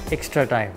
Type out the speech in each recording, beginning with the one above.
extra time.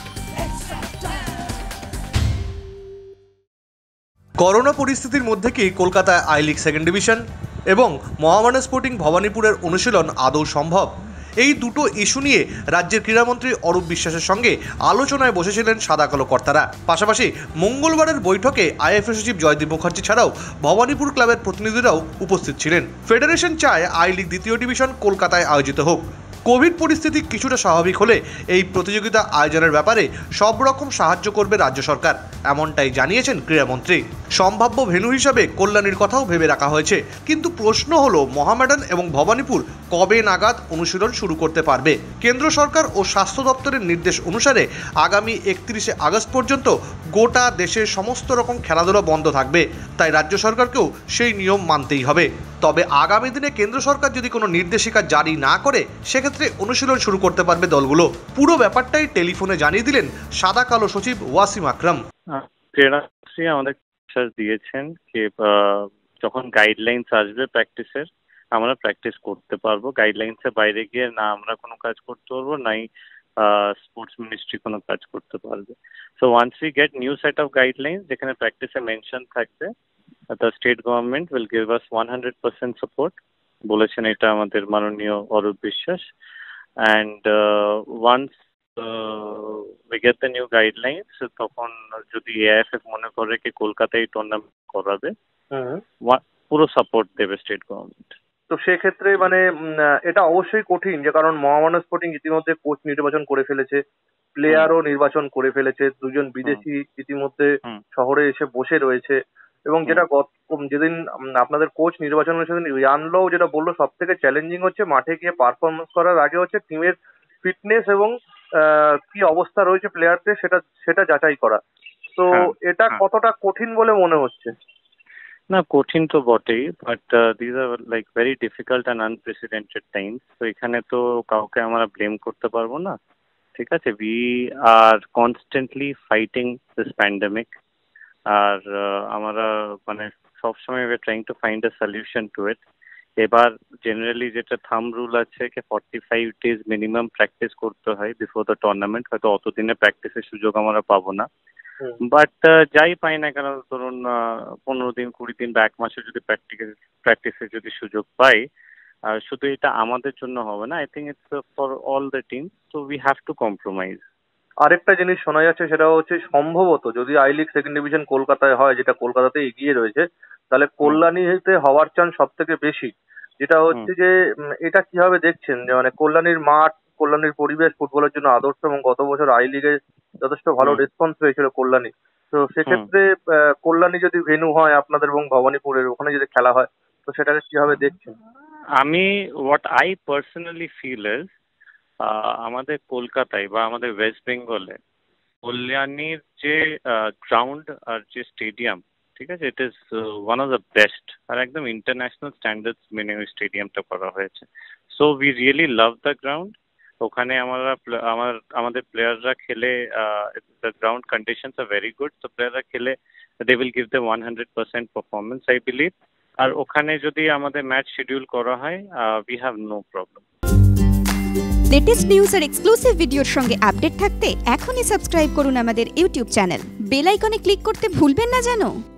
Corona পরিস্থিতির মধ্যে কি কলকাতায় আই লিগ সেকেন্ড ডিভিশন এবং মহামানা স্পোর্টিং ভবানীপুরের অনুশীলন আদৌ সম্ভব? এই দুটো ইস্যু নিয়ে রাজ্যের ক্রীড়ামন্ত্রী অরূপ বিশ্বাসের সঙ্গে আলোচনায় বসেছিলেন সাদা কালো কর্তারা। পাশাপাশি মঙ্গলবারের বৈঠকে আইএফএ সচিব জয়দীপ মুখার্জি ছাড়াও ভবানীপুর ক্লাবের প্রতিনিধিরাও উপস্থিত ছিলেন। ফেডারেশন চায় আই লিগ দ্বিতীয় ডিভিশন কলকাতায় আয়োজিত হোক। কোভিড পরিস্থিতি কিছুটা স্বাভাবিক হলে এই প্রতিযোগিতা আয়োজনের ব্যাপারে সব রকম সাহায্য করবে রাজ্য সরকার, এমনটাই জানিয়েছেন ক্রীড়ামন্ত্রী। সম্ভাব্য ভেন্যু হিসাবে কল্যাণীর কথাও ভেবে রাখা হয়েছে, কিন্তু প্রশ্ন হলো মহামেডান এবং ভবানীপুর কবে নাগাদ অনুশীলন শুরু করতে পারবে। কেন্দ্র সরকার ও স্বাস্থ্য দপ্তরের নির্দেশ অনুসারে আগামী 31শে আগস্ট পর্যন্ত গোটা দেশের সমস্ত রকম খেলাধুলা বন্ধ থাকবে, তাই রাজ্য সরকারকেও সেই নিয়ম মানতেই হবে। তবে আগামী দিনে কেন্দ্র সরকার যদি কোনো নির্দেশিকা জারি না করে সেক্ষেত্রে অনুশীলন শুরু করতে পারবে দলগুলো। পুরো ব্যাপারটাই টেলিফোনে জানিয়ে দিলেন সাদা কালো সচিব ওয়াসিম আকরাম। ক্রীড়ামন্ত্রী আমাদের বিশ্বাস দিয়েছেন যে যখন গাইডলাইন্স আসবে প্র্যাকটিসের, আমরা প্র্যাকটিস করতে পারবো। গাইডলাইন্সের বাইরে গিয়ে না আমরা কোনো কাজ করতে পারবো, নাই স্পোর্টস মিনিস্ট্রি কোনো কাজ করতে পারবে। So once we get new set of guidelines যেখানে প্র্যাকটিসে মেনশন থাকবে, the state government will give us 100% support বলেছেন এটা আমাদের মাননীয় Arup Biswas. and once we get the new guidelines, তখন যদি এআইএফএফ মনে করে কি কলকাতায় টুর্নামেন্ট করাবে, পুরো সাপোর্ট দেবে স্টেট গভর্নমেন্ট। তো সেক্ষেত্রে মানে এটা অবশ্যই কঠিন, যে কারণ মহামানা স্পোর্টিং ইতিমধ্যে কোচ নির্বাচন করে ফেলেছে, প্লেয়ারও নির্বাচন করে ফেলেছে, দুজন বিদেশি ইতিমধ্যে শহরে এসে বসে রয়েছে, এবং যেটা যেদিন আপনাদের কোচ নির্বাচন হয়েছে সেদিন ইয়ানলো যেটা বললো সব থেকে চ্যালেঞ্জিং হচ্ছে মাঠে গিয়ে পারফরমেন্স করার আগে হচ্ছে টিমের ফিটনেস এবং কি অবস্থা রয়েছে প্লেয়ারদের সেটা যাচাই করা। তো এটা কতটা কঠিন বলে মনে হচ্ছে? না, কঠিন তো বটেই, but these are like very difficult and unprecedented times. তো এখানে তো কাউকে আমরা ব্লেম করতে পারবো না, ঠিক আছে? We are constantly fighting this pandemic, আর আমরা মানে সবসময় trying to find a solution to it. এবার জেনারেলি যেটা থাম্ব রুল আছে কি 45 days মিনিমাম প্র্যাকটিস করতে হয় বিফোর দ্য টুর্নামেন্ট। হয়তো অতদিনে প্র্যাকটিসের সুযোগ আমরা পাবো না, বাট যাই পাই না কেন ধরুন 15 দিন 20 দিন বা 1 মাসের যদি প্র্যাকটিসের যদি সুযোগ পাই, শুধু এটা আমাদের জন্য হবে না, I think it's for all the team, so we have to compromise. আরেকটা জিনিস শোনা যাচ্ছে, সেটা হচ্ছে সম্ভবত যদি আই লিগ সেকেন্ড ডিভিশন কলকাতায় হয়, যেটা কলকাতাতে এগিয়ে রয়েছে, তাহলে কল্যাণীতে হওয়ার চান্স সব থেকে বেশি। যেটা হচ্ছে যে এটা কিভাবে দেখছেন, যে মানে কল্যাণীর মাঠ, কল্যাণীর পরিবেশ ফুটবলের জন্য আদর্শ, এবং গত বছর আই লিগে যথেষ্ট ভালো রেসপন্স পেয়েছিল কল্যাণী। তো সেক্ষেত্রে কল্যাণী যদি ভেন্যু হয় আপনাদের এবং ভবানীপুরের, ওখানে যদি খেলা হয়, তো সেটাকে কিভাবে দেখছেন? আমি what I personally feel is, আমাদের কলকাতায় বা আমাদের ওয়েস্ট বেঙ্গলে কল্যাণীর যে গ্রাউন্ড আর যে স্টেডিয়াম, ঠিক আছে, it is one of the best, আর একদম ইন্টারন্যাশনাল স্ট্যান্ডার্ডস মেনে ওই স্টেডিয়ামটা করা হয়েছে। So we really love the ground. ওখানে আমাদের প্লেয়াররা খেলে, the ground conditions are very good, তো প্লেয়াররা খেলে they will give the 100% performance I believe. আর ওখানে যদি আমাদের ম্যাচ শিডিউল করা হয়, we have no problem. Latest news আর এক্সক্লুসিভ ভিডিওর সঙ্গে আপডেট থাকতে এখনই সাবস্ক্রাইব করুন আমাদের ইউটিউব চ্যানেল। বেল আইকনে ক্লিক করতে ভুলবেন না যেন।